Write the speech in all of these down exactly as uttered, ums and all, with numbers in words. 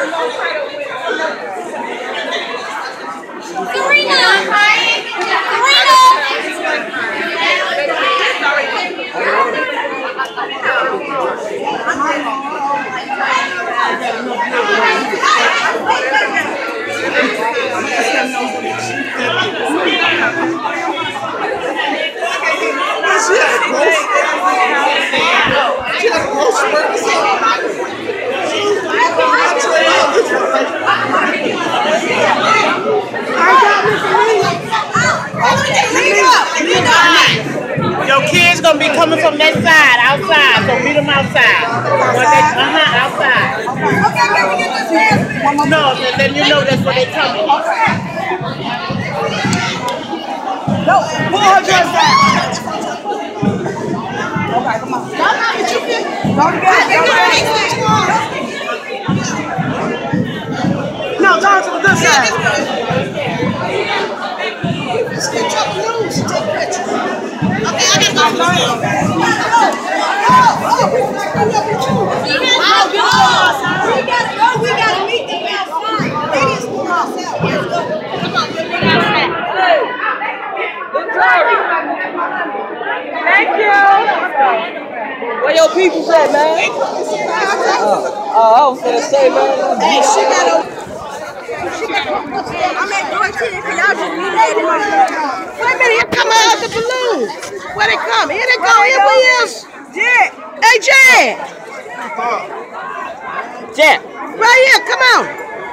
Your kids gonna be coming from that side, outside, so meet them outside. Uh huh, outside. No, then you know that's where they coming. No, pull her dress down. Okay, come on. Y'all not get you fit. Don't get it. No, turn to the good side. Just get your blues and take pictures. Okay, I gotta go. Oh, oh, we gotta go. We gotta meet them outside. Ladies, come outside. Let's go. Come on, we'll meet outside. Thank you. Where your people at, man? Oh, oh, I was gonna say, man. Hey, she got a. I'm at door ten. Can y'all just meet that? Wait a minute, here come out the balloons. Where they come? Here they go. Here we is. Jet. Hey, Jet. Jet. Right here. Come on.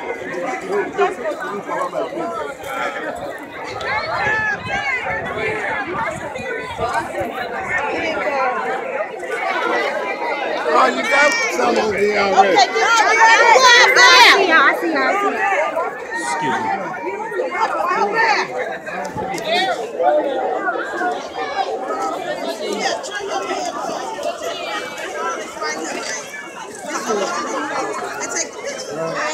Oh, you got some over here already. Okay, good. I see her. I see her. I see her. Excuse me. I take the picture.